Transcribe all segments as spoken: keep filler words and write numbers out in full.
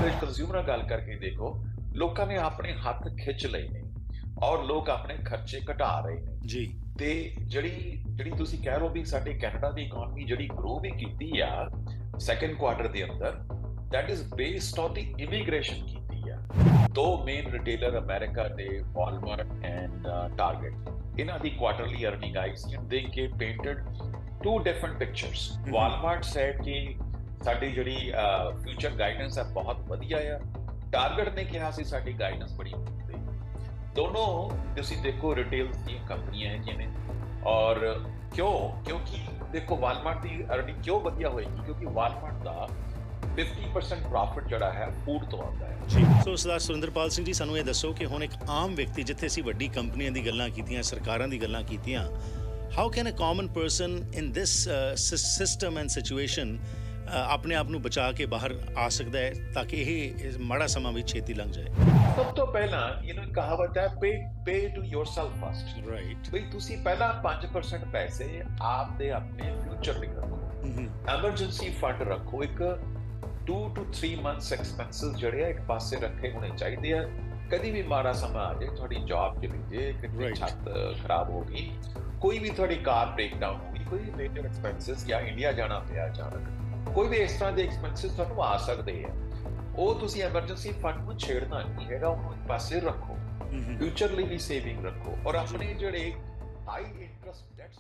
Average consumer ਨਾਲ ਗੱਲ ਕਰਕੇ ਦੇਖੋ, ਲੋਕਾਂ ਨੇ ਆਪਣੇ ਹੱਥ ਖਿੱਚ ਲਏ ਨੇ ਔਰ ਲੋਕ ਆਪਣੇ ਖਰਚੇ ਘਟਾ ਰਹੇ ਨੇ। ਜੀ। ਤੇ ਜਿਹੜੀ ਜਿਹੜੀ ਤੁਸੀਂ ਕਹਿ ਰਹੇ ਹੋ ਵੀ ਸਾਡੇ ਕੈਨੇਡਾ ਦੀ ਇਕਨੋਮੀ ਜਿਹੜੀ ਗਰੋ ਵੀ ਕੀਤੀ ਆ ਸੈਕੰਡ ਕੁਆਟਰ ਦੇ ਅੰਦਰ, that is based on the immigration ਕੀਤੀ ਆ। ਦੋ ਮੇਨ ਰਿਟੇਲਰ ਅਮਰੀਕਾ ਦੇ ਵਾਲਮਾਰਟ ਐਂਡ ਟਾਰਗੇਟ, ਇਹਨਾਂ ਦੀ ਕੁਆਟਰਲੀ ਅਰਨਿੰਗ ਆਈ ਸੀ ਐਂਡ ਦੇ ਕੇ painted two different pictures. Walmart said ਕਿ ਸਾਡੀ ਜਿਹੜੀ ਫਿਊਚਰ ਗਾਈਡੈਂਸ ਹੈ ਬਹੁਤ ਵਧੀਆ ਆ, ਟਾਰਗੇਟ ਨੇ ਕਿਹਾ ਸੀ ਸਾਡੀ ਗਾਈਡੈਂਸ ਬੜੀ ਵਧੀਆ। ਦੋਨੋਂ ਤੁਸੀਂ ਦੇਖੋ ਰਿਟੇਲ ਦੀਆਂ ਕੰਪਨੀਆਂ ਹੈਗੀਆਂ ਨੇ ਔਰ ਕਿਉਂ ਕਿਉਂਕਿ ਦੇਖੋ ਵਾਲਮਾਰਟ ਦੀ ਅਰਨਿੰਗ ਕਿਉਂ ਵਧੀਆ ਹੋਏਗੀ ਕਿਉਂਕਿ ਵਾਲਮਾਰਟ ਦਾ ਫਿਫਟੀ ਪਰਸੈਂਟ ਪ੍ਰੋਫਿਟ ਜਿਹੜਾ ਹੈ ਫੂਡ ਤੋਂ ਆਉਂਦਾ ਹੈ। ਜੀ, ਸੋ ਸਰਦਾਰ ਸੁਰਿੰਦਰਪਾਲ ਸਿੰਘ ਜੀ, ਸਾਨੂੰ ਇਹ ਦੱਸੋ ਕਿ ਹੁਣ ਇੱਕ ਆਮ ਵਿਅਕਤੀ, ਜਿੱਥੇ ਅਸੀਂ ਵੱਡੀ ਕੰਪਨੀਆਂ ਦੀ ਗੱਲਾਂ ਕੀਤੀਆਂ, ਸਰਕਾਰਾਂ ਦੀ ਗੱਲਾਂ ਕੀਤੀਆਂ, how can a common person in this system and situation ਆਪਣੇ ਆਪ ਨੂੰ ਬਚਾ ਕੇ ਬਾਹਰ ਆ ਸਕਦਾ ਹੈ ਤਾਂ ਕਿ ਇਹ ਮਾੜਾ ਸਮਾਂ ਵੀ ਛੇਤੀ ਲੰਘ ਜਾਏ? ਸਭ ਤੋਂ ਪਹਿਲਾਂ ਇਹਨੂੰ ਕਹਾਵਤ ਹੈ pay pay to yourself first. Right. ਬਈ ਤੁਸੀਂ ਪਹਿਲਾਂ ਪੰਜ ਪਰਸੈਂਟ ਪੈਸੇ ਆਪ ਦੇ ਆਪਣੇ ਫਿਊਚਰ ਲਈ ਰੱਖੋ, ਐਮਰਜੈਂਸੀ ਫੰਡ ਰੱਖੋ। ਇੱਕ two two three months expenses ਜਿਹੜੇ ਆ ਇੱਕ ਪਾਸੇ ਰੱਖੇ ਹੋਣੇ ਚਾਹੀਦੇ ਆ। ਕਦੀ ਵੀ ਮਾੜਾ ਸਮਾਂ ਆ ਜਾਏ, ਤੁਹਾਡੀ ਜੌਬ ਚਲੀ ਜੇ, ਕਿਤੇ ਛੱਤ ਖਰਾਬ ਹੋ ਗਈ, ਕੋਈ ਵੀ ਤੁਹਾਡੀ ਕਾਰ ਬ੍ਰੇਕ ਡਾਊਨ ਹੋ ਗਈ, ਕੋਈ ਮੇਜਰ ਐਕਸਪੈਂਸਿਸ ਜਾਂ ਇੰਡੀਆ ਜਾਣਾ ਪਿਆ ਅਚਾਨਕ, ਕੋਈ ਵੀ ਇਸ ਤਰ੍ਹਾਂ ਦੇ ਐਕਸਪੈਂਸਿਸ ਤੁਹਾਨੂੰ ਆ ਸਕਦੇ ਆ, ਉਹ ਤੁਸੀਂ ਐਮਰਜੈਂਸੀ ਫੰਡ ਨੂੰ ਛੇੜਨਾ ਨਹੀਂ ਹੈਗਾ, ਉਹਨੂੰ ਇੱਕ ਪਾਸੇ ਰੱਖੋ, ਫਿਊਚਰ ਲਈ ਵੀ ਸੇਵਿੰਗ ਰੱਖੋ ਔਰ ਆਪਣੇ ਜਿਹੜੇ high interest debts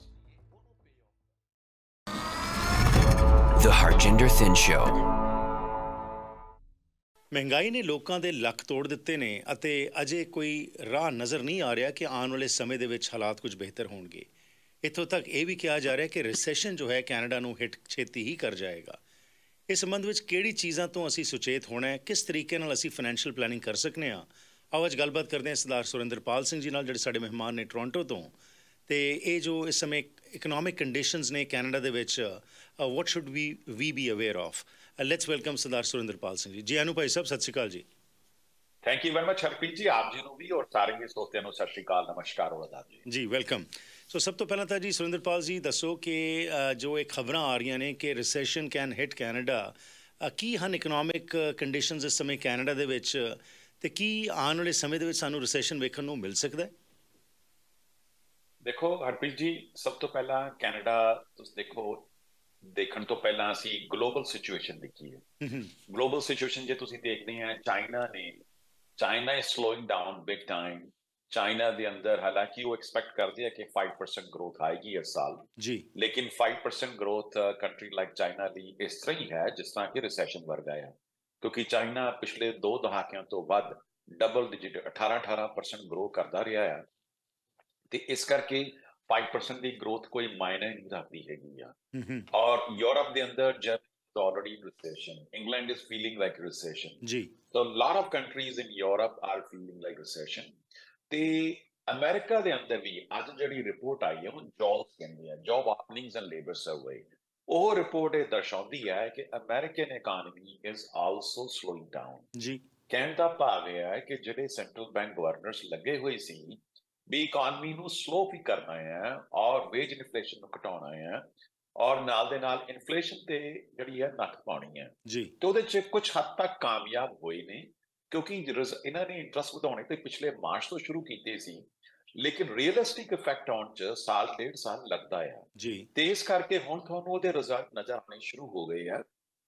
The Harjinder Thin Show। ਮਹਿੰਗਾਈ ਨੇ ਲੋਕਾਂ ਦੇ ਲੱਕ ਤੋੜ ਦਿੱਤੇ ਨੇ ਅਤੇ ਅਜੇ ਕੋਈ ਰਾਹ ਨਜ਼ਰ ਨਹੀਂ ਆ ਰਿਹਾ ਕਿ ਆਉਣ ਵਾਲੇ ਸਮੇਂ ਦੇ ਵਿੱਚ ਹਾਲਾਤ ਕੁਝ ਬਿਹਤਰ ਹੋਣਗੇ। ਇੱਥੋਂ ਤੱਕ ਇਹ ਵੀ ਕਿਹਾ ਜਾ ਰਿਹਾ ਕਿ ਰਿਸੈਸ਼ਨ ਜੋ ਹੈ ਕੈਨੇਡਾ ਨੂੰ ਹਿੱਟ ਛੇਤੀ ਹੀ ਕਰ ਜਾਏਗਾ। ਇਸ ਸੰਬੰਧ ਵਿੱਚ ਕਿਹੜੀ ਚੀਜ਼ਾਂ ਤੋਂ ਅਸੀਂ ਸੁਚੇਤ ਹੋਣਾ ਹੈ, ਕਿਸ ਤਰੀਕੇ ਨਾਲ ਅਸੀਂ ਫਾਈਨੈਂਸ਼ੀਅਲ ਪਲੈਨਿੰਗ ਕਰ ਸਕਦੇ ਹਾਂ? ਆਓ ਅੱਜ ਗੱਲਬਾਤ ਕਰਦੇ ਹਾਂ ਸਰਦਾਰ ਸੁਰਿੰਦਰਪਾਲ ਸਿੰਘ ਜੀ ਨਾਲ, ਜਿਹੜੇ ਸਾਡੇ ਮਹਿਮਾਨ ਨੇ ਟੋਰਾਂਟੋ ਤੋਂ। ਤੇ ਇਹ ਜੋ ਇਸ ਸਮੇਂ ਇਕਨੋਮਿਕ ਕੰਡੀਸ਼ਨਸ ਨੇ ਕੈਨੇਡਾ ਦੇ ਵਿੱਚ, what should we we be aware of? Let's welcome Sardar Surinderpal Singh ji. ਜੀ ਅਨੂ ਭਾਈ ਸਾਹਿਬ, ਸਤਿ ਸ਼੍ਰੀ ਅਕਾਲ ਜੀ। Thank you very much Harpreet ji, ਆਪ ਜੀ ਨੂੰ ਵੀ ਔਰ ਸਾਰੇ ਸਰੋਤਿਆਂ ਨੂੰ ਸਤਿ ਸ਼੍ਰੀ ਅਕਾਲ, ਨਮਸਕਾਰ ਔਰ ਆਦਾਬ ਜੀ। ਜੀ ਵੈਲਕਮ। ਸੋ ਸਭ ਤੋਂ ਪਹਿਲਾਂ ਤਾਂ ਜੀ ਸੁਰਿੰਦਰਪਾਲ ਜੀ ਦੱਸੋ ਕਿ ਜੋ ਇਹ ਖਬਰਾਂ ਆ ਰਹੀਆਂ ਨੇ ਕਿ ਰਿਸੈਸ਼ਨ ਕੈਨ ਹਿੱਟ ਕੈਨੇਡਾ, ਕੀ ਹਨ ਇਕਨੋਮਿਕ ਕੰਡੀਸ਼ਨਸ ਇਸ ਸਮੇਂ ਕੈਨੇਡਾ ਦੇ ਵਿੱਚ, ਤੇ ਕੀ ਆਉਣ ਵਾਲੇ ਸਮੇਂ ਦੇ ਵਿੱਚ ਸਾਨੂੰ ਰਿਸੈਸ਼ਨ ਵੇਖਣ ਨੂੰ ਮਿਲ ਸਕਦਾ ਹੈ? ਦੇਖੋ ਹਰਪ੍ਰੀਤ ਜੀ, ਸਭ ਤੋਂ ਪਹਿਲਾਂ ਕੈਨੇਡਾ ਤੁਸੀਂ ਦੇਖੋ, ਦੇਖਣ ਤੋਂ ਪਹਿਲਾਂ ਅਸੀਂ ਗਲੋਬਲ ਸਿਚੁਏਸ਼ਨ ਦੇਖੀ ਹੈ। ਗਲੋਬਲ ਸਿਚੁਏਸ਼ਨ ਜੇ ਤੁਸੀਂ ਦੇਖਦੇ ਆ, ਚਾਈਨਾ ਨੇ China is slowing down big time. China ਦੇ ਅੰਦਰ ਹਾਲਾਂਕਿ ਉਹ ਐਕਸਪੈਕਟ ਕਰਦੇ ਆ ਕਿ ਫਾਈਵ ਪਰਸੈਂਟ ਗਰੋਥ ਆਏਗੀ ਇਸ ਸਾਲ ਜੀ, ਲੇਕਿਨ five percent growth country like China ਲਈ ਇਸ ਤਰ੍ਹਾਂ ਹੀ ਹੈ ਜਿਸ ਤਰ੍ਹਾਂ ਕਿ ਰਿਸੈਸ਼ਨ ਵਰਗਾ ਆ, ਕਿਉਂਕਿ ਚਾਈਨਾ ਪਿਛਲੇ ਦੋ ਦਹਾਕਿਆਂ ਤੋਂ ਵੱਧ ਡਬਲ ਡਿਜਿਟ ਅਠਾਰਾਂ ਅਠਾਰਾਂ ਪਰਸੈਂਟ ਗਰੋ ਕਰਦਾ ਰਿਹਾ ਆ, ਤੇ ਇਸ ਕਰਕੇ ਫਾਈਵ ਪਰਸੈਂਟ ਦੀ ਗਰੋਥ ਕੋਈ ਮਾਇਨੇ ਨਹੀਂ ਰੱਖਦੀ ਹੈਗੀ ਆ। ਔਰ ਯੂਰਪ ਦੇ ਅੰਦਰ ਜਦ already recession, England is feeling like recession, ਜੀ, so a lot of countries in Europe are feeling like recession। ਤੇ ਅਮਰੀਕਾ ਦੇ ਅੰਦਰ ਵੀ ਅੱਜ ਜਿਹੜੀ ਰਿਪੋਰਟ ਆਈ ਹੈ ਉਹ ਜੌਬਸ ਕਹਿੰਦੀ ਹੈ, job openings and labour survey, ਉਹ ਰਿਪੋਰਟ ਇਹ ਦਰਸਾਉਂਦੀ ਹੈ ਕਿ American economy is also slowing down. ਜੀ, ਕਹਿਣ ਦਾ ਭਾਵ ਇਹ ਹੈ ਕਿ ਜਿਹੜੇ ਸੈਂਟਰਲ ਬੈਂਕ ਗਵਰਨਰਸ ਲੱਗੇ ਹੋਏ ਸੀ ਵੀ ਇਕਾਨਮੀ ਨੂੰ ਸਲੋ ਵੀ ਕਰਨਾ ਹੈ ਔਰ ਵੇਜ ਇਨਫਲੇਸ਼ਨ ਨੂੰ ਘਟਾਉਣਾ ਹੈ ਔਰ ਨਾਲ ਦੇ ਨਾਲ ਇਨਫਲੇਸ਼ਨ ਤੇ ਜਿਹੜੀ ਹੈ ਨੱਥ ਪਾਉਣੀ ਹੈ ਜੀ, ਤੇ ਉਹਦੇ ਚ ਕੁਝ ਹੱਦ ਤੱਕ ਕਾਮਯਾਬ ਹੋਏ ਨੇ, ਕਿਉਂਕਿ ਇਹਨਾਂ ਨੇ ਇੰਟਰਸਟ ਵਧਾਉਣੇ ਤੇ ਪਿਛਲੇ ਮਾਰਚ ਤੋਂ ਸ਼ੁਰੂ ਕੀਤੇ ਸੀ, ਲੇਕਿਨ ਰੀਅਲਿਸਟਿਕ ਇਫੈਕਟ ਆਉਣ ਚ ਸਾਲ ਡੇਢ ਸਾਲ ਲੱਗਦਾ ਆ ਜੀ, ਤੇ ਇਸ ਕਰਕੇ ਹੁਣ ਤੁਹਾਨੂੰ ਉਹਦੇ ਰਿਜ਼ਲਟ ਨਜ਼ਰ ਆਉਣੇ ਸ਼ੁਰੂ ਹੋ ਗਏ ਆ।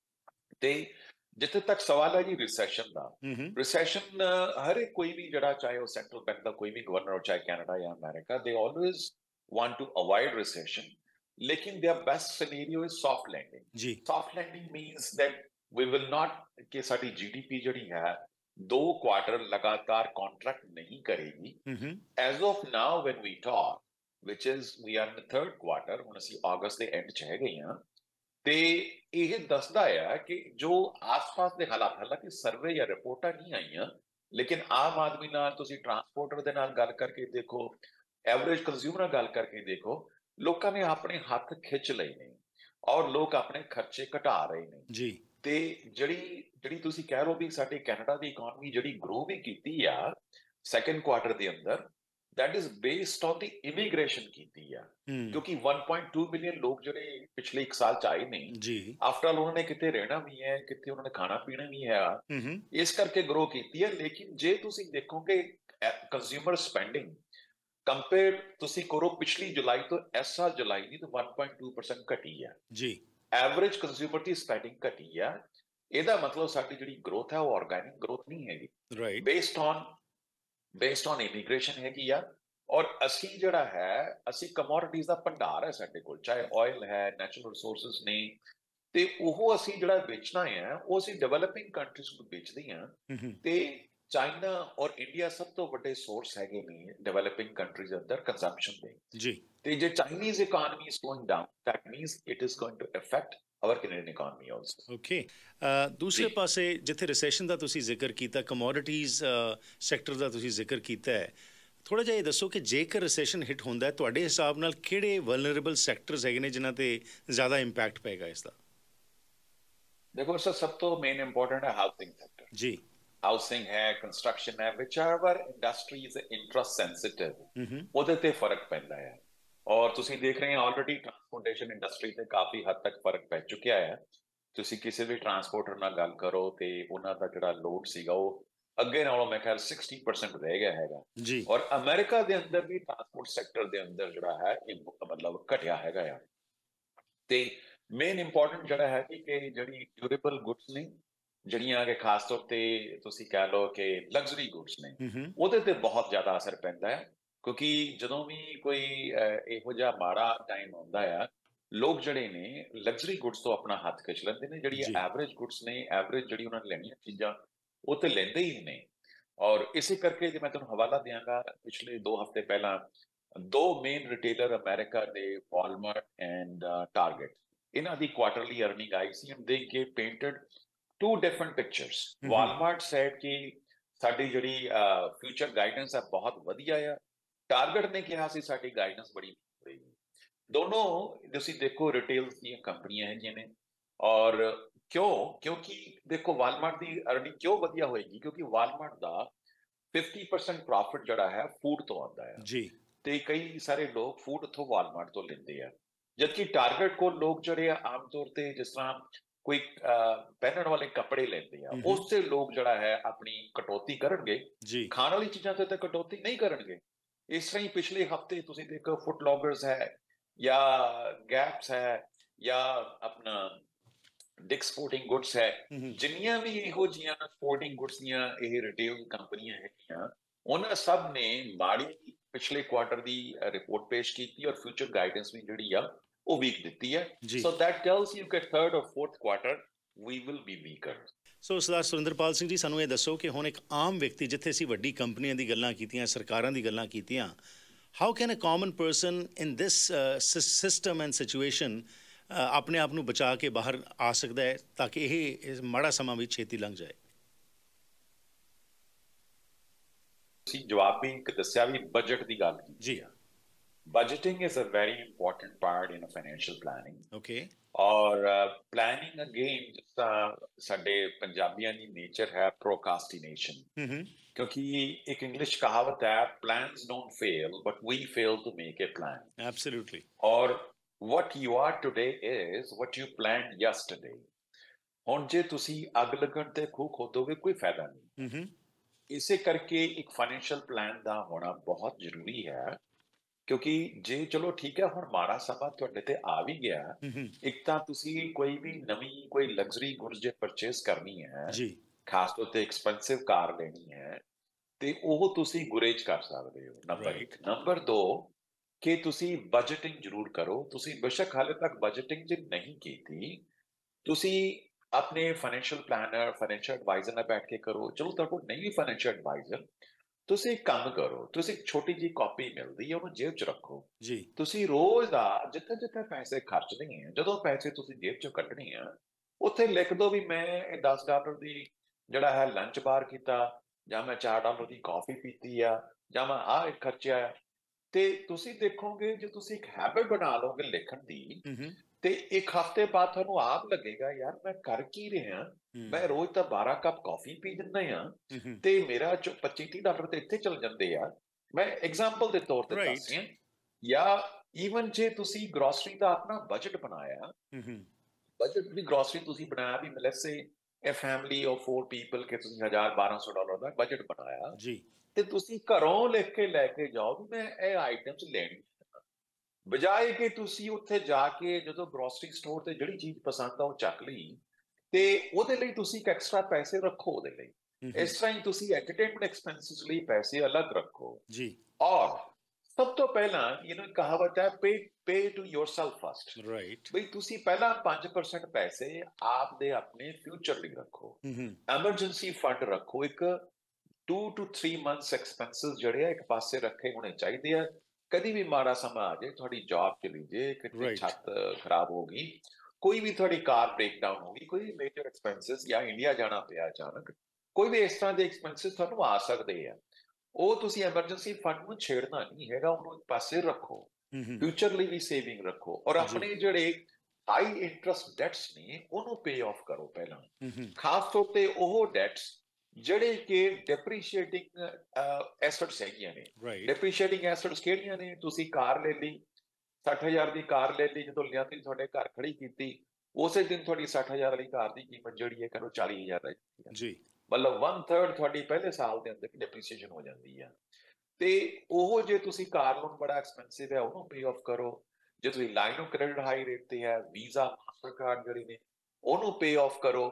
ਤੇ ਜਿੱਥੇ ਤੱਕ ਸਵਾਲ ਹੈ ਜੀ ਰਿਸੈਸ਼ਨ ਦਾ, ਰਿਸੈਸ਼ਨ ਹਰ ਇੱਕ ਕੋਈ ਵੀ ਜਿਹੜਾ, ਚਾਹੇ ਉਹ ਸੈਂਟਰਲ ਬੈਂਕ ਦਾ ਕੋਈ ਵੀ ਗਵਰਨਰ, ਚਾਹੇ ਕੈਨੇਡਾ ਜਾਂ America, they always want to avoid recession, लेकिन their best scenario is soft landing। जी, soft landing means that we will not कि साडी जीडीपी जड़ी है दो क्वार्टर लगातार कॉन्ट्रैक्ट नहीं करेगी। As of now when we talk, which is we are in the third quarter, ਹੁਣ ਅਸੀਂ ਅਗਸਤ ਦੇ ਐਂਡ ਚ ਹੈਗੇ ਹਾਂ, ਤੇ ਇਹ ਦੱਸਦਾ ਹੈ ਕਿ ਜੋ ਆਸ-ਪਾਸ ਦੇ ਹਾਲਾਤ, ਹਾਲਾਂਕਿ ਸਰਵੇ ਜਾਂ ਰਿਪੋਰਟਾਂ ਨਹੀਂ ਆਈਆਂ, ਲੇਕਿਨ ਆਮ ਆਦਮੀ ਨਾਲ ਤੁਸੀਂ ਟਰਾਂਸਪੋਰਟਰ ਦੇ ਨਾਲ ਗੱਲ ਕਰਕੇ ਦੇਖੋ, ਐਵਰੇਜ ਕੰਜ਼ਿਊਮਰ ਨਾਲ ਗੱਲ ਕਰਕੇ ਦੇਖੋ, ਲੋਕਾਂ ਨੇ ਆਪਣੇ ਹੱਥ ਖਿੱਚ ਲਏ ਨੇ ਔਰ ਲੋਕ ਆਪਣੇ ਖਰਚੇ ਘਟਾ ਰਹੇ ਨੇ ਜੀ। ਤੇ ਜਿਹੜੀ ਜਿਹੜੀ ਤੁਸੀਂ ਕਹਿ ਰਹੇ ਹੋ ਵੀ ਸਾਡੇ ਕੈਨੇਡਾ ਦੀ ਇਕਨੋਮੀ ਜਿਹੜੀ ਗਰੋ ਵੀ ਕੀਤੀ ਆ ਸੈਕੰਡ ਕੁਆਟਰ ਦੇ ਅੰਦਰ, that is based on the immigration ਕੀਤੀ ਆ ਕਿਉਂਕਿ one point two ਮਿਲੀਅਨ ਲੋਕ ਜਿਹੜੇ ਪਿਛਲੇ ਇੱਕ ਸਾਲ ਚ ਆਏ ਨੇ ਜੀ ਆਫਟਰ ਆਲ ਉਹਨਾਂ ਨੇ ਕਿਤੇ ਰਹਿਣਾ ਵੀ ਹੈ ਕਿਤੇ ਉਹਨਾਂ ਨੇ ਖਾਣਾ ਪੀਣਾ ਵੀ ਹੈ ਇਸ ਕਰਕੇ ਗਰੋ ਕੀਤੀ ਹੈ ਲੇਕਿਨ ਜੇ ਤੁਸੀਂ ਦੇਖੋਗੇ ਕੰਜ਼ਿਊਮਰ ਸਪੈਂਡਿੰਗ ਕੰਪੇਅਰ ਤੁਸੀਂ ਕਰੋ ਪਿਛਲੀ ਜੁਲਾਈ ਤੋਂ ਇਸ ਸਾਲ ਜੁਲਾਈ ਦੀ ਤਾਂ one point two percent ਘਟੀ ਹੈ ਜੀ ਐਵਰੇਜ ਕੰਜ਼ਿਊਮਰ ਦੀ ਸਪੈਂਡਿੰਗ ਘਟੀ ਆ ਇਹਦਾ ਮਤਲਬ ਸਾਡੀ ਜਿਹੜੀ ਗਰੋਥ ਹੈ ਉਹ ਆਰਗੈਨਿਕ ਗਰੋਥ ਨਹੀਂ ਹੈਗੀ right based on based on immigration ਹੈਗੀ ਆ ਔਰ ਅਸੀਂ ਜਿਹੜਾ ਹੈ ਅਸੀਂ ਕਮੋਡਿਟੀਜ਼ ਦਾ ਭੰਡਾਰ ਹੈ ਸਾਡੇ ਕੋਲ ਚਾਹੇ ਆਇਲ ਹੈ ਨੈਚੁਰਲ ਰਿਸੋਰਸਸ ਨੇ ਤੇ ਉਹ ਅਸੀਂ ਜਿਹੜਾ ਵੇਚਣਾ ਹੈ ਉਹ ਅਸੀਂ ਡਿਵੈਲਪਿੰਗ ਕੰਟਰੀਜ਼ ਨੂੰ ਵੇਚਦੇ ਹਾਂ ਤੇ ਚਾਈਨਾ ਔਰ ਇੰਡੀਆ ਸਭ ਤੋਂ ਵੱਡੇ ਸੋਰਸ ਹੈਗੇ ਨੇ ਡਿਵੈਲਪਿੰਗ ਕੰਟਰੀਜ਼ ਅੰਦਰ ਕੰਜ਼ੰਪਸ਼ਨ ਦੇ ਜੀ ਤੇ ਜੇ Chinese economy is going down that means it is going to affect our Canadian economy also. Okay. ਦੂਸਰੇ ਪਾਸੇ ਜਿੱਥੇ ਰਿਸੈਸ਼ਨ ਦਾ ਤੁਸੀਂ ਜ਼ਿਕਰ ਕੀਤਾ ਕਮੋਡਿਟੀਜ਼ ਸੈਕਟਰ ਦਾ ਤੁਸੀਂ ਜ਼ਿਕਰ ਕੀਤਾ ਹੈ ਥੋੜਾ ਜਿਹਾ ਇਹ ਦੱਸੋ ਕਿ ਜੇਕਰ ਰਿਸੈਸ਼ਨ ਹਿੱਟ ਹੁੰਦਾ ਹੈ ਤੁਹਾਡੇ ਹਿਸਾਬ ਨਾਲ ਕਿਹੜੇ ਵਲਨਰੇਬਲ ਸੈਕਟਰਸ ਹੈਗੇ ਨੇ ਜਿਨ੍ਹਾਂ ਤੇ ਜ਼ਿਆਦਾ ਇੰਪੈਕਟ ਪਏਗਾ ਇਸ ਦਾ ਦੇਖੋ ਸਰ ਸਭ ਤੋਂ ਮੇਨ ਇੰਪੋਰਟੈਂਟ ਹੈ ਹਾਊਸਿੰਗ ਸੈਕਟਰ ਜੀ ਹਾਊਸਿੰਗ ਹੈ ਕੰਸਟਰਕਸ਼ਨ ਹੈ whichever industry is interest sensitive ਉਹਦੇ ਤੇ ਫਰਕ ਪੈਂਦਾ ਹੈ ਔਰ ਤੁਸੀਂ ਦੇਖ ਰਹੇ ਹੋ ਆਲਰੇਡੀ ਟਰਾਂਸਪੋਰਟੇਸ਼ਨ ਇੰਡਸਟਰੀ ਤੇ ਕਾਫੀ ਹੱਦ ਤੱਕ ਫਰਕ ਪੈ ਚੁੱਕਿਆ ਹੈ ਤੁਸੀਂ ਕਿਸੇ ਵੀ ਟਰਾਂਸਪੋਰਟਰ ਨਾਲ ਗੱਲ ਕਰੋ ਤੇ ਉਹਨਾਂ ਦਾ ਜਿਹੜਾ ਲੋਡ ਸੀਗਾ ਉਹ ਅੱਗੇ ਨਾਲੋਂ ਮੈਂ ਖਿਆਲ sixty percent ਰਹਿ ਗਿਆ ਹੈਗਾ ਜੀ ਔਰ ਅਮਰੀਕਾ ਦੇ ਅੰਦਰ ਵੀ ਟਰਾਂਸਪੋਰਟ ਸੈਕਟਰ ਦੇ ਅੰਦਰ ਜਿਹੜਾ ਹੈ ਇਹ ਮਤਲਬ ਘਟਿਆ ਹੈਗਾ ਆ ਤੇ ਮੇਨ ਇੰਪੋਰਟੈਂਟ ਜਿਹੜਾ ਹੈ ਕਿ ਜਿਹੜੀ ਡਿਊਰੇਬਲ ਗੁੱਡਸ ਨੇ ਜਿਹੜੀਆਂ ਕਿ ਖਾਸ ਤੌਰ ਤੇ ਤੁਸੀਂ ਕਹਿ ਲਓ ਕਿ ਲਗਜ਼ਰੀ ਗੁੱਡਸ ਨੇ ਉਹਦੇ ਤੇ ਬਹੁਤ ਜ਼ਿਆਦਾ ਅਸਰ ਪੈਂਦਾ ਹੈ ਕਿਉਂਕਿ ਜਦੋਂ ਵੀ ਕੋਈ ਇਹੋ ਜਿਹਾ ਮਾੜਾ ਟਾਈਮ ਆਉਂਦਾ ਆ ਲੋਕ ਜਿਹੜੇ ਨੇ ਲਗਜ਼ਰੀ ਗੁੱਡਸ ਤੋਂ ਆਪਣਾ ਹੱਥ ਖਿੱਚ ਲੈਂਦੇ ਨੇ ਜਿਹੜੀ ਐਵਰੇਜ ਗੁੱਡਸ ਨੇ ਐਵਰੇਜ ਜਿਹੜੀ ਉਹਨਾਂ ਨੇ ਲੈਣੀਆਂ ਚੀਜ਼ਾਂ ਉਹ ਤੇ ਲੈਂਦੇ ਹੀ ਨੇ ਔਰ ਇਸੇ ਕਰਕੇ ਜੇ ਮੈਂ ਤੁਹਾਨੂੰ ਹਵਾਲਾ ਦਿਆਂਗਾ ਪਿਛਲੇ ਦੋ ਹਫ਼ਤੇ ਪਹਿਲਾਂ ਦੋ ਮੇਨ ਰਿਟੇਲਰ ਅਮਰੀਕਾ ਦੇ ਵਾਲਮਾਰਟ ਐਂਡ ਟਾਰਗੇਟ ਇਹਨਾਂ ਦੀ ਕੁਆਟਰਲੀ ਅਰਨਿੰਗ ਆਈ ਸੀ and they gave painted two different pictures Walmart said ਕਿ ਸਾਡੀ ਜਿਹੜੀ ਫਿਊਚਰ ਗਾਈਡੈਂਸ ਹੈ ਬਹੁਤ ਵਧੀਆ ਆ ਟਾਰਗੇਟ ਨੇ ਕਿਹਾ ਸੀ ਸਾਡੀ ਗਾਈਡੈਂਸ ਬੜੀ ਹੋਏਗੀ ਦੋਨੋਂ ਤੁਸੀਂ ਦੇਖੋ ਰਿਟੇਲਸ ਦੀਆਂ ਕੰਪਨੀਆਂ ਹੈਗੀਆਂ ਨੇ ਔਰ ਕਿਉਂ ਕਿਉਂਕਿ ਦੇਖੋ ਵਾਲਮਾਰਟ ਦੀ ਅਰਨਿੰਗ ਕਿਉਂ ਵਧੀਆ ਹੋਏਗੀ ਕਿਉਂਕਿ ਵਾਲਮਾਰਟ ਦਾ fifty percent ਪ੍ਰੋਫਿਟ ਜਿਹੜਾ ਹੈ ਫੂਡ ਤੋਂ ਆਉਂਦਾ ਹੈ ਜੀ ਤੇ ਕਈ ਸਾਰੇ ਲੋਕ ਫੂਡ ਉੱਥੋਂ ਵਾਲਮਾਰਟ ਤੋਂ ਲੈਂਦੇ ਆ ਜਦਕਿ ਟਾਰਗੇਟ ਕੋਲ ਲੋਕ ਜਿਹੜੇ ਆ ਆਮ ਤੌਰ ਤੇ ਜਿਸ ਤਰ੍ਹਾਂ ਕੋਈ ਪਹਿਨਣ ਵਾਲੇ ਕੱਪੜੇ ਲੈਂਦੇ ਆ ਉਸੇ ਲੋਕ ਜਿਹੜਾ ਹੈ ਆਪਣੀ ਕਟੌਤੀ ਕਰਨਗੇ ਖਾਣ ਵਾਲੀ ਚੀਜ਼ਾਂ ਤੇ ਤਾਂ ਕਟੌਤੀ ਨਹੀਂ ਕਰਨਗੇ ਇਸ ਤਰ੍ਹਾਂ ਹੀ ਪਿਛਲੇ ਹਫ਼ਤੇ ਤੁਸੀਂ ਦੇਖੋ ਫੁੱਟ ਲੌਗਰਸ ਹੈ ਜਾਂ ਗੈਪਸ ਹੈ ਜਾਂ ਆਪਣਾ ਡਿਕ ਸਪੋਰਟਿੰਗ ਗੁੱਡਸ ਹੈ ਜਿੰਨੀਆਂ ਵੀ ਇਹੋ ਜਿਹੀਆਂ ਸਪੋਰਟਿੰਗ ਗੁੱਡਸ ਦੀਆਂ ਇਹ ਰਿਟੇਲ ਕੰਪਨੀਆਂ ਹੈਗੀਆਂ ਉਹਨਾਂ ਸਭ ਨੇ ਮਾੜੀ ਪਿਛਲੇ ਕੁਆਟਰ ਦੀ ਰਿਪੋਰਟ ਪੇਸ਼ ਕੀਤੀ ਔਰ ਫਿਊਚਰ ਗਾਈਡੈਂਸ ਵੀ ਜਿਹੜੀ ਆ ਉਹ ਵੀਕ ਦਿੱਤੀ ਹੈ ਸੋ ਦੈਟ ਟੈਲਸ ਯੂ ਕਿ third or fourth quarter we will be weaker so Sardar Surinderpal Singh ji ਸਾਨੂੰ ਇਹ ਦੱਸੋ ਕਿ ਹੁਣ ਇੱਕ ਆਮ ਵਿਅਕਤੀ ਜਿੱਥੇ ਅਸੀਂ ਵੱਡੀ ਕੰਪਨੀਆਂ ਦੀ ਗੱਲਾਂ ਕੀਤੀਆਂ ਸਰਕਾਰਾਂ ਦੀ ਗੱਲਾਂ ਕੀਤੀਆਂ how can a common person in this system and situation ਆਪਣੇ ਆਪ ਨੂੰ ਬਚਾ ਕੇ ਬਾਹਰ ਆ ਸਕਦਾ ਹੈ ਤਾਂ ਕਿ ਇਹ ਮਾੜਾ ਸਮਾਂ ਵੀ ਛੇਤੀ ਲੰਘ ਜਾਏ ਤੁਸੀਂ ਜਵਾਬ ਵੀ ਇੱਕ ਦੱਸਿਆ ਵੀ ਬਜਟ ਦੀ ਗੱਲ ਕੀਤੀ ਜੀ budgeting is a very important part in a financial planning okay or uh, planning again ਜਿਸ ਸਾਡੇ ਪੰਜਾਬੀਆਂ ਦੀ ਨੇਚਰ ਹੈ procrastination ਕਿਉਂਕਿ ਇੱਕ ਇੰਗਲਿਸ਼ ਕਹਾਵਤ ਹੈ plans don't fail but we fail to make a plan absolutely or what you are today is what you planned yesterday ਹੁਣ ਜੇ ਤੁਸੀਂ ਅੱਗ ਲੱਗਣ ਤੇ ਖੂਹ ਖੋਦੋਗੇ ਕੋਈ ਫਾਇਦਾ ਨਹੀਂ ਇਸੇ ਕਰਕੇ ਇੱਕ ਫਾਈਨੈਂਸ਼ੀਅਲ ਪਲਾਨ ਦਾ ਹੋਣਾ ਬਹੁਤ ਜ਼ਰੂਰੀ ਹੈ ਕਿਉਂਕਿ ਜੇ ਚਲੋ ਠੀਕ ਹੈ ਹੁਣ ਮਾੜਾ ਸਮਾਂ ਤੁਹਾਡੇ ਤੇ ਆ ਵੀ ਗਿਆ ਇੱਕ ਤਾਂ ਤੁਸੀਂ ਕੋਈ ਵੀ ਨਵੀਂ ਕੋਈ ਲਗਜ਼ਰੀ ਗੁੱਡਸ ਜੇ ਪਰਚੇਸ ਕਰਨੀ ਹੈ ਜੀ ਖਾਸ ਤੌਰ ਤੇ ਐਕਸਪੈਂਸਿਵ ਕਾਰ ਲੈਣੀ ਹੈ ਤੇ ਉਹ ਤੁਸੀਂ ਗੁਰੇਜ ਕਰ ਸਕਦੇ ਹੋ ਨੰਬਰ ਇੱਕ ਨੰਬਰ ਦੋ ਕਿ ਤੁਸੀਂ ਬਜਟਿੰਗ ਜ਼ਰੂਰ ਕਰੋ ਤੁਸੀਂ ਬੇਸ਼ੱਕ ਹਾਲੇ ਤੱਕ ਬਜਟਿੰਗ ਜੇ ਨਹੀਂ ਕੀਤੀ ਤੁਸੀਂ ਆਪਣੇ ਫਾਈਨੈਂਸ਼ੀਅਲ ਪਲਾਨਰ ਫਾਈਨੈਂਸ਼ੀਅਲ ਐਡਵਾਈਜ਼ਰ ਨਾਲ ਬੈਠ ਕੇ ਕਰੋ ਚਲੋ ਤੁਹਾਡੇ ਕੋਲ ਨਹੀਂ ਵੀ ਫਾਈਨੈਂਸ਼ੀਅਲ ਐਡਵਾਈਜ਼ਰ ਤੁਸੀਂ ਇੱਕ ਕੰਮ ਕਰੋ ਤੁਸੀਂ ਇੱਕ ਛੋਟੀ ਜਿਹੀ ਕਾਪੀ ਮਿਲਦੀ ਹੈ ਉਹਨੂੰ ਜੇਬ 'ਚ ਰੱਖੋ ਜੀ ਤੁਸੀਂ ਰੋਜ਼ ਦਾ ਜਿੱਥੇ ਜਿੱਥੇ ਪੈਸੇ ਖਰਚਣੇ ਹੈ ਜਦੋਂ ਪੈਸੇ ਤੁਸੀਂ ਜੇਬ 'ਚੋਂ ਕੱਢਣੇ ਆ ਉੱਥੇ ਲਿਖ ਦਿਓ ਵੀ ਮੈਂ ਇਹ ਦਸ ਡਾਲਰ ਦੀ ਜਿਹੜਾ ਹੈ ਲੰਚ ਬਾਰ ਕੀਤਾ ਜਾਂ ਮੈਂ ਚਾਰ ਡਾਲਰ ਦੀ ਕਾਫੀ ਪੀਤੀ ਆ ਜਾਂ ਮੈਂ ਆਹ ਖਰਚਿਆ ਤੇ ਤੁਸੀਂ ਦੇਖੋਗੇ ਜੇ ਤੁਸੀਂ ਇੱਕ ਹੈਬਿਟ ਬਣਾ ਲਓਗੇ ਲਿਖਣ ਦੀ ਤੇ ਇੱਕ ਹਫ਼ਤੇ ਬਾਅਦ ਤੁਹਾਨੂੰ ਆਪ ਲੱਗੇਗਾ ਯਾਰ ਮੈਂ ਕਰ ਕੀ ਰਿਹਾ ਮੈਂ ਰੋਜ਼ ਤਾਂ ਬਾਰਾਂ ਕੱਪ ਕਾਫੀ ਪੀ ਦਿੰਦਾ ਆ ਤੇ ਮੇਰਾ ਪੱਚੀ ਤੀਹ ਡਾਲਰ ਤੇ ਇੱਥੇ ਚਲ ਜਾਂਦੇ ਆ मैं एग्जांपल ਦੇ ਤੌਰ ਤੇ ਦੱਸ ਰਿਹਾ ਜਾਂ ਈਵਨ ਜੇ ਤੁਸੀਂ ਗਰੋਸਰੀ ਦਾ ਆਪਣਾ ਬਜਟ ਬਣਾਇਆ ਬਜਟ ਵੀ ਗਰੋਸਰੀ ਤੁਸੀਂ ਬਣਾਇਆ ਵੀ let's say a family of four people ਕਿ ਤੁਸੀਂ ਹਜ਼ਾਰ ਬਾਰਾਂ ਸੌ ਡਾਲਰ ਦਾ ਬਜਟ ਬਣਾਇਆ ਜੀ ਤੇ ਤੁਸੀਂ ਘਰੋਂ ਲਿਖ ਕੇ ਲੈ ਕੇ ਜਾਓ ਵੀ ਮੈਂ ਇਹ ਆਈਟਮਸ ਲੈਣੀ ਬਜਾਏ ਕਿ ਤੁਸੀਂ ਉੱਥੇ ਜਾ ਕੇ ਜਦੋਂ ਗਰੋਸਰੀ ਸਟੋਰ ਤੇ ਜਿਹੜੀ ਚੀਜ਼ ਪਸੰਦ ਆ ਉਹ ਚੱਕ ਲਈ ਤੇ ਉਹਦੇ ਲਈ ਤੁਸੀਂ ਇੱਕ ਐਕਸਟਰਾ ਪੈਸੇ ਰੱਖੋ ਉਹਦੇ ਲਈ ਇਸ ਤਰ੍ਹਾਂ ਹੀ ਤੁਸੀਂ ਐਂਟਰਟੇਨਮੈਂਟ ਐਕਸਪੈਂਸਿਸ ਲਈ ਪੈਸੇ ਅਲੱਗ ਰੱਖੋ ਜੀ ਔਰ ਸਭ ਤੋਂ ਪਹਿਲਾਂ ਇਹਨੂੰ ਕਹਾਵਤ ਹੈ pay pay to yourself first right ਬਈ ਤੁਸੀਂ ਪਹਿਲਾਂ ਪੰਜ ਪਰਸੈਂਟ ਪੈਸੇ ਆਪ ਦੇ ਆਪਣੇ ਫਿਊਚਰ ਲਈ ਰੱਖੋ ਐਮਰਜੈਂਸੀ ਫੰਡ ਰੱਖੋ ਇੱਕ two two three months expenses ਜਿਹੜੇ ਆ ਇੱਕ ਪਾਸੇ ਰੱਖੇ ਹੋਣੇ ਚਾਹੀਦੇ ਆ ਕਦੀ ਵੀ ਮਾੜਾ ਸਮਾਂ ਆ ਜਾਏ ਤੁਹਾਡੀ ਜੌਬ ਚਲੀ ਜੇ ਕਿਤੇ ਛੱਤ ਖਰਾਬ ਹੋ ਗਈ ਕੋਈ ਵੀ ਤੁਹਾਡੀ ਕਾਰ ਬ੍ਰੇਕਡਾਊਨ ਹੋ ਗਈ ਕੋਈ ਮੇਜਰ ਐਕਸਪੈਂਸਿਸ ਜਾਂ ਇੰਡੀਆ ਜਾਣਾ ਪਿਆ ਅਚਾਨਕ ਕੋਈ ਵੀ ਇਸ ਤਰ੍ਹਾਂ ਦੇ ਐਕਸਪੈਂਸਿਸ ਤੁਹਾਨੂੰ ਆ ਸਕਦੇ ਆ ਉਹ ਤੁਸੀਂ ਐਮਰਜੈਂਸੀ ਫੰਡ ਨੂੰ ਛੇੜਨਾ ਨਹੀਂ ਹੈਗਾ ਉਹਨੂੰ ਇੱਕ ਪਾਸੇ ਰੱਖੋ ਫਿਊਚਰ ਲਈ ਵੀ ਸੇਵਿੰਗ ਰੱਖੋ ਔਰ ਆਪਣੇ ਜਿਹੜੇ ਹਾਈ ਇੰਟਰਸਟ ਡੈਟਸ ਨੇ ਉਹਨੂੰ ਪੇ ਆਫ ਕਰੋ ਪਹਿਲਾਂ ਖਾਸ ਤੌਰ ਤੇ ਉਹ ਡੈਟਸ ਜਿਹੜੇ ਕਿ ਡੈਪਰੀਸ਼ੀਏਟਿੰਗ ਐਸੈਟਸ ਹੈਗੀਆਂ ਨੇ ਡੈਪਰੀਸ਼ੀਏਟਿੰਗ ਐਸੈਟਸ ਕਿਹੜੀਆਂ ਨੇ ਤੁਸੀਂ ਕਾਰ ਲੈ ਲਈ ਸੱਠ ਹਜ਼ਾਰ ਦੀ ਕਾਰ ਲੈ ਲਈ ਜਦੋਂ ਲਿਆਂਦੀ ਤੁਹਾਡੇ ਘਰ ਖੜੀ ਕੀਤੀ ਉਸੇ ਦਿਨ ਤੁਹਾਡੀ ਸੱਠ ਹਜ਼ਾਰ ਵਾਲੀ ਕਾਰ ਦੀ ਕੀਮਤ ਜਿਹੜੀ ਹੈ ਕਰੋ ਚਾਲੀ ਹਜ਼ਾਰ ਹੈ ਜੀ ਮਤਲਬ ਵਨ ਥਰਡ ਤੁਹਾਡੀ ਪਹਿਲੇ ਸਾਲ ਦੇ ਅੰਦਰ ਡੈਪਰੀਸ਼ੀਏਸ਼ਨ ਹੋ ਜਾਂਦੀ ਆ ਤੇ ਉਹ ਜੇ ਤੁਸੀਂ ਕਾਰ ਲੋਨ ਬੜਾ ਐਕਸਪੈਂਸਿਵ ਹੈ ਉਹਨੂੰ ਪੇ ਆਫ ਕਰੋ ਜੇ ਤੁਸੀਂ line of credit high rate ਤੇ ਹੈ ਵੀਜ਼ਾ ਮਾਸਟਰ ਕਾਰਡ ਜਿਹੜੇ ਨੇ ਉਹਨੂੰ ਪੇ ਆਫ ਕਰੋ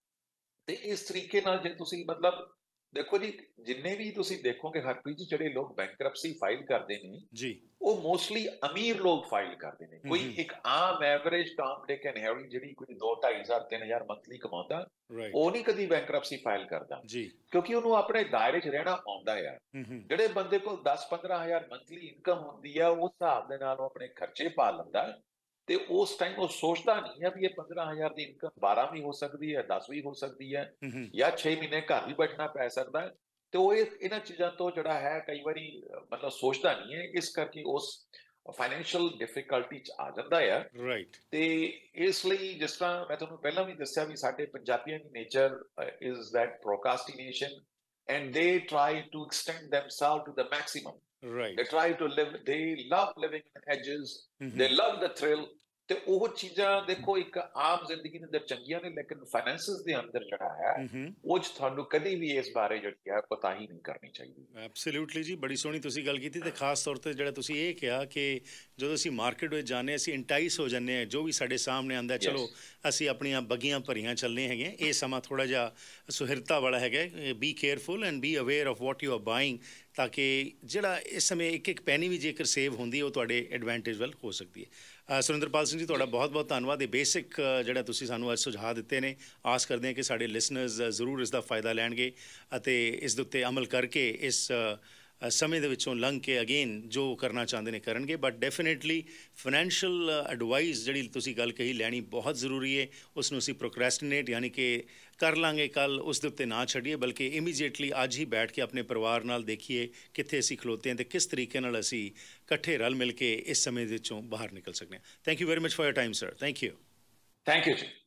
ਤੇ ਇਸ ਤਰੀਕੇ ਨਾਲ ਜੇ ਤੁਸੀਂ ਮਤਲਬ ਦੇਖੋ ਜੀ ਜਿੰਨੇ ਵੀ ਤੁਸੀਂ ਦੇਖੋਗੇ ਹਰਪ੍ਰੀਤ ਜੀ ਜਿਹੜੇ ਲੋਕ ਬੈਂਕਰਪਸੀ ਫਾਈਲ ਕਰਦੇ ਨੇ ਜੀ ਉਹ ਮੋਸਟਲੀ ਅਮੀਰ ਲੋਕ ਫਾਈਲ ਕਰਦੇ ਨੇ ਕੋਈ ਇੱਕ ਆਮ average Tom Dick and Harry ਜਿਹੜੀ ਕੋਈ ਦੋ ਢਾਈ ਹਜ਼ਾਰ ਤਿੰਨ ਹਜ਼ਾਰ ਮੰਥਲੀ ਕਮਾਉਂਦਾ ਉਹ ਨਹੀਂ ਕਦੀ ਬੈਂਕਰਪਸੀ ਫਾਈਲ ਕਰਦਾ ਜੀ ਕਿਉਂਕਿ ਉਹਨੂੰ ਆਪਣੇ ਦਾਇਰੇ 'ਚ ਰਹਿਣਾ ਆਉਂਦਾ ਆ ਜਿਹੜੇ ਬੰਦੇ ਕੋਲ ਦਸ ਪੰਦਰਾਂ ਹਜ਼ਾਰ ਮੰਥਲੀ ਇਨਕਮ ਹੁੰਦੀ ਆ ਉਸ ਹਿਸਾਬ ਦੇ ਨਾਲ ਉਹ ਆਪਣੇ ਖਰਚੇ ਪਾ ਲੈਂਦਾ ਤੇ ਉਸ ਟਾਈਮ ਉਹ ਸੋਚਦਾ ਨਹੀਂ ਹੈ ਵੀ ਇਹ ਪੰਦਰਾਂ ਹਜ਼ਾਰ ਦੀ ਇਨਕਮ ਬਾਰਾਂ ਵੀ ਹੋ ਸਕਦੀ ਹੈ ਦਸ ਵੀ ਹੋ ਸਕਦੀ ਹੈ ਜਾਂ ਛੇ ਮਹੀਨੇ ਘਰ ਵੀ ਬੈਠਣਾ ਪੈ ਸਕਦਾ ਹੈ ਤੇ ਉਹ ਇਹਨਾਂ ਚੀਜ਼ਾਂ ਤੋਂ ਜਿਹੜਾ ਹੈ ਕਈ ਵਾਰੀ ਮਤਲਬ ਸੋਚਦਾ ਨਹੀਂ ਹੈ ਇਸ ਕਰਕੇ ਉਸ ਫਾਈਨੈਂਸ਼ੀਅਲ ਡਿਫਿਕਲਟੀ 'ਚ ਆ ਜਾਂਦਾ ਹੈ ਰਾਈਟ ਤੇ ਇਸ ਲਈ ਜਿਸ ਤਰ੍ਹਾਂ ਮੈਂ ਤੁਹਾਨੂੰ ਪਹਿਲਾਂ ਵੀ ਦੱਸਿਆ ਵੀ ਸਾਡੇ ਪੰਜਾਬੀਆਂ ਦੀ nature is that procrastination and they try to extend themselves to the maximum Right. They try to live, they love living on edges, mm-hmm. they love the thrill. ਤੇ ਉਹ ਚੀਜ਼ਾਂ ਦੇਖੋ ਇੱਕ ਆਮ ਜ਼ਿੰਦਗੀ ਦੇ ਅੰਦਰ ਚੰਗੀਆਂ ਨੇ ਲੇਕਿਨ ਫਾਈਨੈਂਸਿਸ ਦੇ ਅੰਦਰ ਜਿਹੜਾ ਹੈ ਉਹ ਚ ਤੁਹਾਨੂੰ ਕਦੀ ਵੀ ਇਸ ਬਾਰੇ ਜਿਹੜੀ ਹੈ ਪਤਾ ਹੀ ਨਹੀਂ ਕਰਨੀ ਚਾਹੀਦੀ ਐਬਸੋਲੂਟਲੀ ਜੀ ਬੜੀ ਸੋਹਣੀ ਤੁਸੀਂ ਗੱਲ ਕੀਤੀ ਤੇ ਖਾਸ ਤੌਰ ਤੇ ਜਿਹੜਾ ਤੁਸੀਂ ਇਹ ਕਿਹਾ ਕਿ ਜਦੋਂ ਅਸੀਂ ਮਾਰਕੀਟ ਵਿੱਚ ਜਾਂਦੇ ਅਸੀਂ ਇੰਟਾਈਸ ਹੋ ਜਾਂਦੇ ਹਾਂ ਜੋ ਵੀ ਸਾਡੇ ਸਾਹਮਣੇ ਆਉਂਦਾ ਚਲੋ ਅਸੀਂ ਆਪਣੀਆਂ ਬੱਗੀਆਂ ਭਰੀਆਂ ਚੱਲਣੇ ਹੈਗੇ ਇਹ ਸਮਾਂ ਥੋੜ੍ਹਾ ਜਿਹਾ ਸੁਹਿਰਤਾ ਵਾਲਾ ਹੈਗਾ be careful and be aware of what you are buying ਤਾਂ ਕਿ ਜਿਹੜਾ ਇਸ ਸਮੇਂ ਇੱਕ ਇੱਕ ਪੈਨੀ ਵੀ ਜੇਕਰ ਸੇਵ ਹੁੰਦੀ ਹੈ ਉਹ ਤੁਹਾਡੇ ਐਡਵਾਂਟੇਜ ਵੱਲ ਹੋ ਸਕਦੀ ਹੈ ਸੁਰਿੰਦਰਪਾਲ ਸਿੰਘ ਜੀ ਤੁਹਾਡਾ ਬਹੁਤ ਬਹੁਤ ਧੰਨਵਾਦ ਇਹ ਬੇਸਿਕ ਜਿਹੜਾ ਤੁਸੀਂ ਸਾਨੂੰ ਅੱਜ ਸੁਝਾਅ ਦਿੱਤੇ ਨੇ ਆਸ ਕਰਦੇ ਹਾਂ ਕਿ ਸਾਡੇ ਲਿਸਨਰਸ ਜ਼ਰੂਰ ਇਸ ਦਾ ਫਾਇਦਾ ਲੈਣਗੇ ਅਤੇ ਇਸ ਦੇ ਉੱਤੇ ਅਮਲ ਕਰਕੇ ਇਸ ਸਮੇਂ ਦੇ ਵਿੱਚੋਂ ਲੰਘ ਕੇ ਅਗੇਨ ਜੋ ਕਰਨਾ ਚਾਹੁੰਦੇ ਨੇ ਕਰਨਗੇ ਬਟ ਡੈਫੀਨੇਟਲੀ ਫਾਈਨੈਂਸ਼ੀਅਲ ਐਡਵਾਈਸ ਜਿਹੜੀ ਤੁਸੀਂ ਗੱਲ ਕਹੀ ਲੈਣੀ ਬਹੁਤ ਜ਼ਰੂਰੀ ਹੈ ਉਸ ਨੂੰ ਅਸੀਂ ਪ੍ਰੋਕਰੈਸਟੀਨੇਟ ਯਾਨੀ ਕਿ ਕਰ ਲਾਂਗੇ ਕੱਲ੍ਹ ਉਸ ਦੇ ਉੱਤੇ ਨਾ ਛੱਡੀਏ ਬਲਕਿ ਇਮੀਡੀਏਟਲੀ ਅੱਜ ਹੀ ਬੈਠ ਕੇ ਆਪਣੇ ਪਰਿਵਾਰ ਨਾਲ ਦੇਖੀਏ ਕਿੱਥੇ ਅਸੀਂ ਖਲੋਤੇ ਹਾਂ ਅਤੇ ਕਿਸ ਤਰੀਕੇ ਨਾਲ ਅਸੀਂ ਇਕੱਠੇ ਰਲ ਮਿਲ ਕੇ ਇਸ ਸਮੇਂ ਦੇ ਵਿੱਚੋਂ ਬਾਹਰ ਨਿਕਲ ਸਕਦੇ ਹਾਂ thank you very much for your time sir thank you thank you ਜੀ